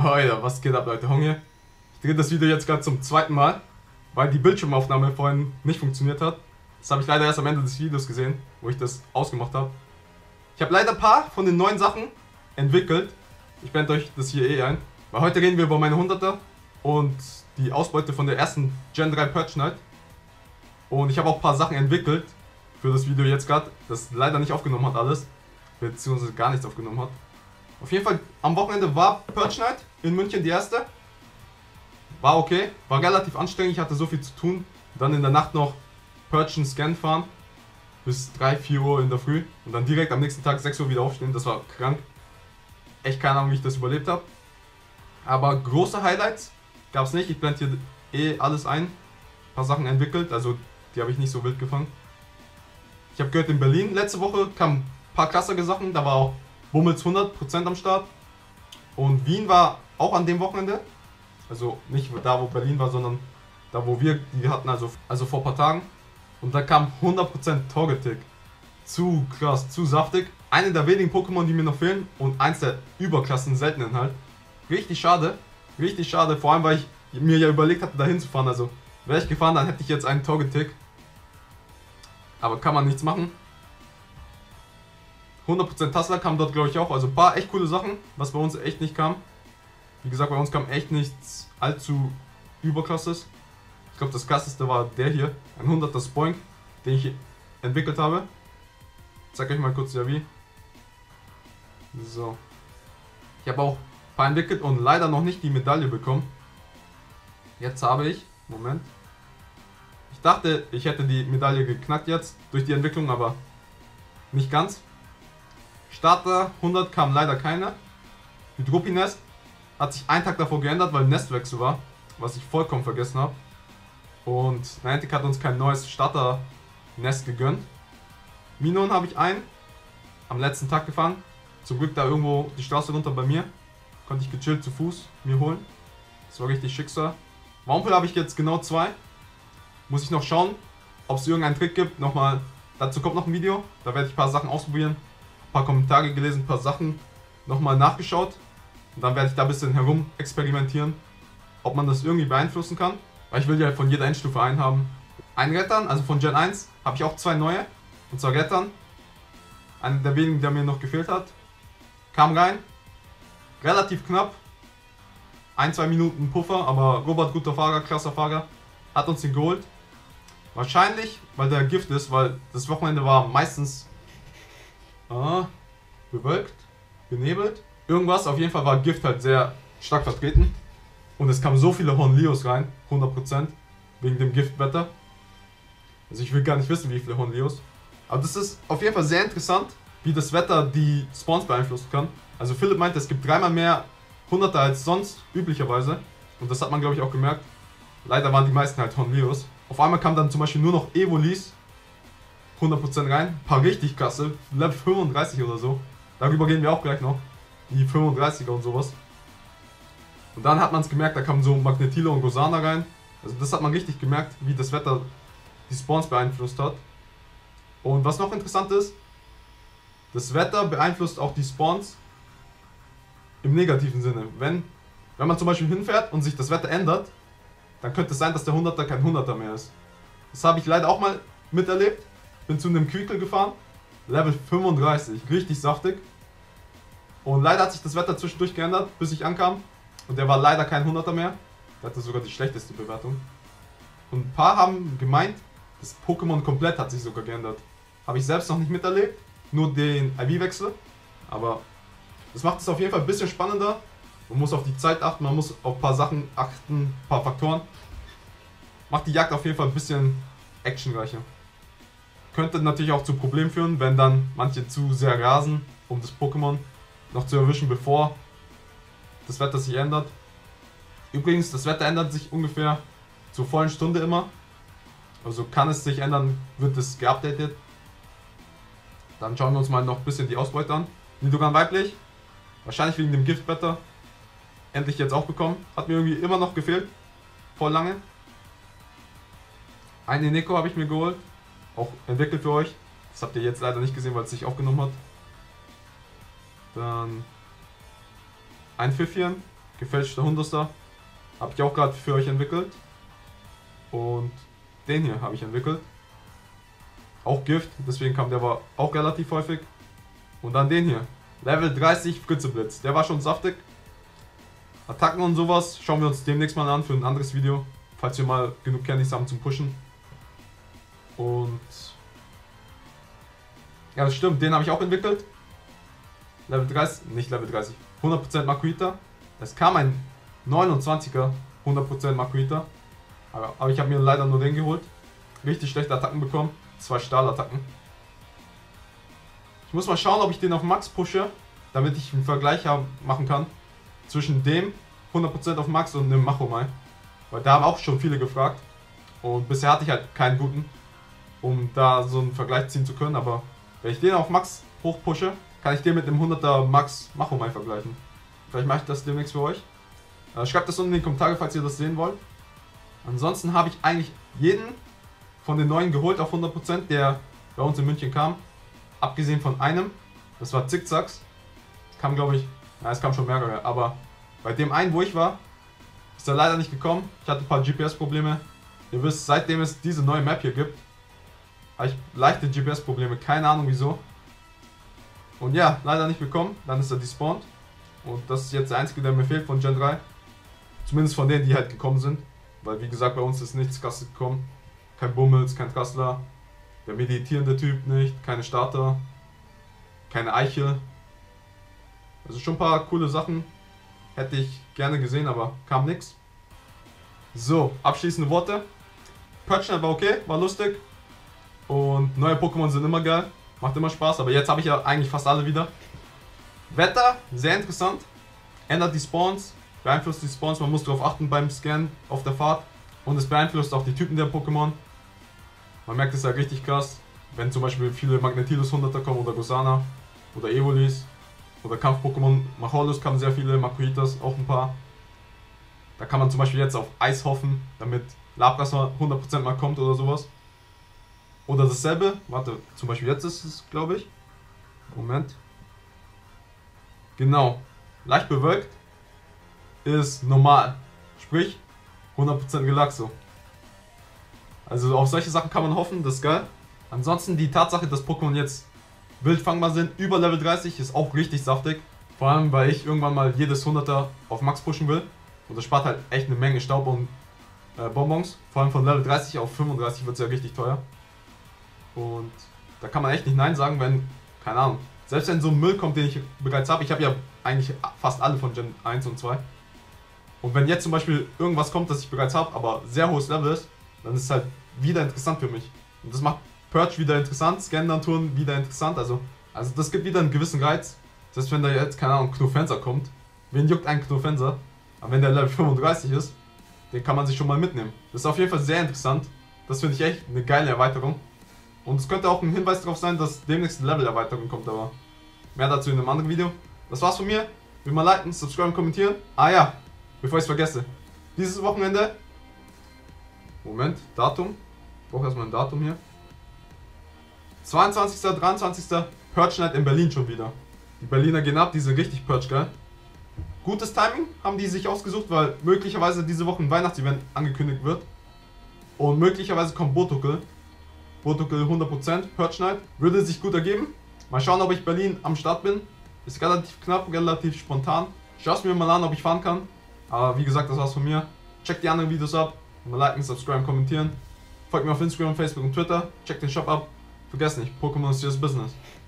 Alter, was geht ab, Leute? Hong hier. Ich drehe das Video jetzt gerade zum zweiten Mal, weil die Bildschirmaufnahme vorhin nicht funktioniert hat. Das habe ich leider erst am Ende des Videos gesehen, wo ich das ausgemacht habe. Ich habe leider ein paar von den neuen Sachen entwickelt. Ich blende euch das hier ein. Weil heute reden wir über meine 100er und die Ausbeute von der ersten Gen 3 Purge Night. Und ich habe auch ein paar Sachen entwickelt für das Video jetzt gerade, das leider nicht aufgenommen hat alles, beziehungsweise gar nichts aufgenommen hat. Auf jeden Fall, am Wochenende war Purge Night in München, die erste. War okay, war relativ anstrengend, ich hatte so viel zu tun. Dann in der Nacht noch Purge Scan fahren, bis 3-4 Uhr in der Früh. Und dann direkt am nächsten Tag 6 Uhr wieder aufstehen, das war krank. Echt keine Ahnung, wie ich das überlebt habe. Aber große Highlights gab es nicht, ich blende hier alles ein. Ein paar Sachen entwickelt, also die habe ich nicht so wild gefangen. Ich habe gehört, in Berlin letzte Woche kamen ein paar klassische Sachen, da war auch Bummels 100% am Start. Und Wien war auch an dem Wochenende. Also nicht da, wo Berlin war, sondern da, wo wir die hatten, also vor ein paar Tagen. Und da kam 100% Togetic. Zu krass, zu saftig. Eine der wenigen Pokémon, die mir noch fehlen. Und eins der überklassen seltenen halt. Richtig schade. Richtig schade. Vor allem, weil ich mir ja überlegt hatte, da hinzufahren. Also wäre ich gefahren, dann hätte ich jetzt einen Togetic. Aber kann man nichts machen. 100% Tassler kam dort, glaube ich, auch. Also ein paar echt coole Sachen, was bei uns echt nicht kam. Wie gesagt, bei uns kam echt nichts allzu überkrasses. Ich glaube, das krasseste war der hier. Ein 100er Spoink, den ich entwickelt habe. Ich zeige euch mal kurz ja wie. So. Ich habe auch ein paar entwickelt und leider noch nicht die Medaille bekommen. Jetzt habe ich... Moment. Ich dachte, ich hätte die Medaille geknackt jetzt durch die Entwicklung, aber nicht ganz. Starter 100 kam leider keine. Hydropinest hat sich einen Tag davor geändert, weil Nestwechsel war, was ich vollkommen vergessen habe. Und Niantic hat uns kein neues Starter-Nest gegönnt. Minon habe ich am letzten Tag gefangen. Zum Glück da irgendwo die Straße runter bei mir. Konnte ich gechillt zu Fuß mir holen. Das war richtig Schicksal. Wampel habe ich jetzt genau 2. Muss ich noch schauen, ob es irgendeinen Trick gibt. Nochmal, dazu kommt noch ein Video. Da werde ich ein paar Sachen ausprobieren. Ein paar Kommentare gelesen, ein paar Sachen nochmal nachgeschaut. Und dann werde ich da ein bisschen herum experimentieren, ob man das irgendwie beeinflussen kann. Weil ich will ja von jeder Endstufe einen haben. Einen Rettern, also von Gen 1, habe ich auch 2 neue. Und zwar Rettern. Einer der wenigen, der mir noch gefehlt hat. Kam rein. Relativ knapp. 1-2 Minuten Puffer, aber Robert, guter Fahrer, krasser Fahrer, hat uns den geholt. Wahrscheinlich, weil der Gift ist, weil das Wochenende war meistens bewölkt, benebelt. Irgendwas, auf jeden Fall war Gift halt sehr stark vertreten. Und es kamen so viele Hornlios rein, 100%, wegen dem Giftwetter. Also ich will gar nicht wissen, wie viele Hornlios. Aber das ist auf jeden Fall sehr interessant, wie das Wetter die Spawns beeinflussen kann. Also Philipp meinte, es gibt 3-mal mehr 100er als sonst üblicherweise. Und das hat man, glaube ich, auch gemerkt. Leider waren die meisten halt Hornlios. Auf einmal kam dann zum Beispiel nur noch Evolis 100% rein. Ein paar richtig krasse, Level 35 oder so. Darüber gehen wir auch gleich noch. Die 35er und sowas. Und dann hat man es gemerkt, da kamen so Magnetilo und Gosana rein. Also das hat man richtig gemerkt, wie das Wetter die Spawns beeinflusst hat. Und was noch interessant ist, das Wetter beeinflusst auch die Spawns im negativen Sinne. Wenn man zum Beispiel hinfährt und sich das Wetter ändert, dann könnte es sein, dass der 100er kein 100er mehr ist. Das habe ich leider auch mal miterlebt. Bin zu einem Quickle gefahren, Level 35, richtig saftig. Und leider hat sich das Wetter zwischendurch geändert, bis ich ankam. Und der war leider kein 100er mehr. Der hatte sogar die schlechteste Bewertung. Und ein paar haben gemeint, das Pokémon komplett hat sich sogar geändert. Habe ich selbst noch nicht miterlebt, nur den IV-Wechsel. Aber das macht es auf jeden Fall ein bisschen spannender. Man muss auf die Zeit achten, man muss auf ein paar Sachen achten, ein paar Faktoren. Macht die Jagd auf jeden Fall ein bisschen actionreicher. Könnte natürlich auch zu Problemen führen, wenn dann manche zu sehr rasen, um das Pokémon noch zu erwischen, bevor das Wetter sich ändert. Übrigens, das Wetter ändert sich ungefähr zur vollen Stunde immer. Also kann es sich ändern, wird es geupdatet. Dann schauen wir uns mal noch ein bisschen die Ausbeute an. Nidoran weiblich, wahrscheinlich wegen dem Giftwetter. Endlich jetzt auch bekommen. Hat mir irgendwie immer noch gefehlt. Voll lange. Eine Neko habe ich mir geholt. Auch entwickelt für euch. Das habt ihr jetzt leider nicht gesehen, weil es sich aufgenommen hat. Dann ein Pfiffian, gefälschter Hundestar. Habe ich auch gerade für euch entwickelt. Und den hier habe ich entwickelt. Auch Gift, deswegen kam der war auch relativ häufig. Und dann den hier. Level 30 Fritzeblitz. Der war schon saftig. Attacken und sowas schauen wir uns demnächst mal an für ein anderes Video. Falls wir mal genug Candies haben zum Pushen. Und ja, das stimmt, den habe ich auch entwickelt. Level 30, nicht Level 30, 100% Makuhita. Es kam ein 29er 100% Makuhita. Aber ich habe mir leider nur den geholt. Richtig schlechte Attacken bekommen. 2 Stahlattacken. Ich muss mal schauen, ob ich den auf Max pushe, damit ich einen Vergleich machen kann zwischen dem 100% auf Max und dem Machomai. Weil da haben auch schon viele gefragt. Und bisher hatte ich halt keinen guten, um da so einen Vergleich ziehen zu können. Aber wenn ich den auf Max hochpushe, kann ich den mit dem 100er Max Machomai vergleichen. Vielleicht mache ich das demnächst für euch. Schreibt das unten in die Kommentare, falls ihr das sehen wollt. Ansonsten habe ich eigentlich jeden von den neuen geholt auf 100%, der bei uns in München kam. Abgesehen von einem, das war Zickzacks. Das kam, glaube ich, ja, es kam schon mehrere, aber bei dem einen, wo ich war, ist er leider nicht gekommen. Ich hatte ein paar GPS-Probleme. Ihr wisst, seitdem es diese neue Map hier gibt, habe ich leichte GPS-Probleme, keine Ahnung wieso. Und ja, leider nicht bekommen, dann ist er despawned. Und das ist jetzt der einzige, der mir fehlt von Gen 3. Zumindest von denen, die halt gekommen sind. Weil wie gesagt, bei uns ist nichts krasses gekommen. Kein Bummels, kein Trassler. Der meditierende Typ nicht, keine Starter. Keine Eichel. Also schon ein paar coole Sachen. Hätte ich gerne gesehen, aber kam nix. So, abschließende Worte. Purge war okay, war lustig. Und neue Pokémon sind immer geil. Macht immer Spaß, aber jetzt habe ich ja eigentlich fast alle wieder. Wetter, sehr interessant. Ändert die Spawns, beeinflusst die Spawns. Man muss darauf achten beim Scannen auf der Fahrt. Und es beeinflusst auch die Typen der Pokémon. Man merkt es ja richtig krass, wenn zum Beispiel viele Magnetilos 100er kommen oder Gosana oder Evolis oder Kampf-Pokémon. Macholus kamen sehr viele, Makuhitas auch ein paar. Da kann man zum Beispiel jetzt auf Eis hoffen, damit Lapras 100% mal kommt oder sowas. Oder dasselbe, warte, zum Beispiel jetzt ist es, glaube ich. Moment. Genau, leicht bewölkt ist normal, sprich 100% Galaxo. Also auf solche Sachen kann man hoffen, das ist geil. Ansonsten die Tatsache, dass Pokémon jetzt wild fangbar sind, über Level 30, ist auch richtig saftig. Vor allem, weil ich irgendwann mal jedes 100er auf Max pushen will. Und das spart halt echt eine Menge Staub und Bonbons. Vor allem von Level 30 auf 35 wird es ja richtig teuer. Und da kann man echt nicht Nein sagen, wenn, keine Ahnung, selbst wenn so ein Müll kommt, den ich bereits habe. Ich habe ja eigentlich fast alle von Gen 1 und 2. Und wenn jetzt zum Beispiel irgendwas kommt, das ich bereits habe, aber sehr hohes Level ist, dann ist es halt wieder interessant für mich. Und das macht Purge wieder interessant, Scan-Touren wieder interessant. Also das gibt wieder einen gewissen Reiz. Selbst wenn da jetzt, keine Ahnung, Knofenser kommt. Wen juckt ein Knofenser? Aber wenn der Level 35 ist, den kann man sich schon mal mitnehmen. Das ist auf jeden Fall sehr interessant. Das finde ich echt eine geile Erweiterung. Und es könnte auch ein Hinweis darauf sein, dass demnächst eine Level-Erweiterung kommt, aber mehr dazu in einem anderen Video. Das war's von mir. Wie immer liken, subscriben, kommentieren. Ah ja, bevor ich es vergesse. Dieses Wochenende. Moment, Datum. Ich brauche erstmal ein Datum hier. 22. 23. Purge Night in Berlin schon wieder. Die Berliner gehen ab, die sind richtig Purge geil. Gutes Timing haben die sich ausgesucht, weil möglicherweise diese Woche ein Weihnachtsevent angekündigt wird. Und möglicherweise kommt Botokel. Botokel 100% Purge Night. Würde sich gut ergeben. Mal schauen, ob ich Berlin am Start bin. Ist relativ knapp, relativ spontan. Schau es mir mal an, ob ich fahren kann. Aber wie gesagt, das war's von mir. Checkt die anderen Videos ab. Mal liken, subscriben, kommentieren. Folgt mir auf Instagram, Facebook und Twitter. Checkt den Shop ab. Vergesst nicht, Pokémon ist just Business.